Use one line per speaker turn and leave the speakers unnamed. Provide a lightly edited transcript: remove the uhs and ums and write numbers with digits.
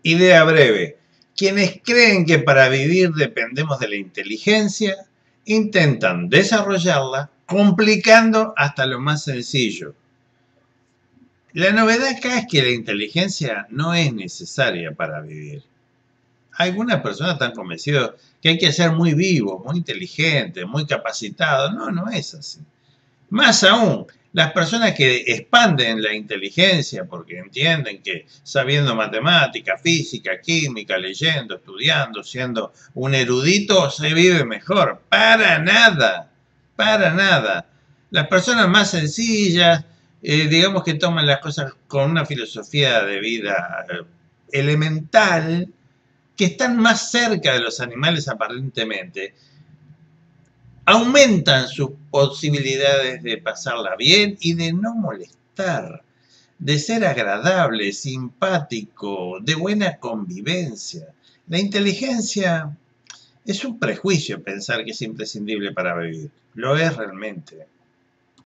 Idea breve. Quienes creen que para vivir dependemos de la inteligencia, intentan desarrollarla complicando hasta lo más sencillo. La novedad acá es que la inteligencia no es necesaria para vivir. Algunas personas están convencidas que hay que ser muy vivo, muy inteligente, muy capacitado. No, no es así. Más aún, las personas que expanden la inteligencia porque entienden que sabiendo matemática, física, química, leyendo, estudiando, siendo un erudito, se vive mejor. Para nada, para nada. Las personas más sencillas, digamos que toman las cosas con una filosofía de vida elemental, que están más cerca de los animales aparentemente, aumentan sus posibilidades de pasarla bien y de no molestar, de ser agradable, simpático, de buena convivencia. La inteligencia es un prejuicio pensar que es imprescindible para vivir. Lo es realmente.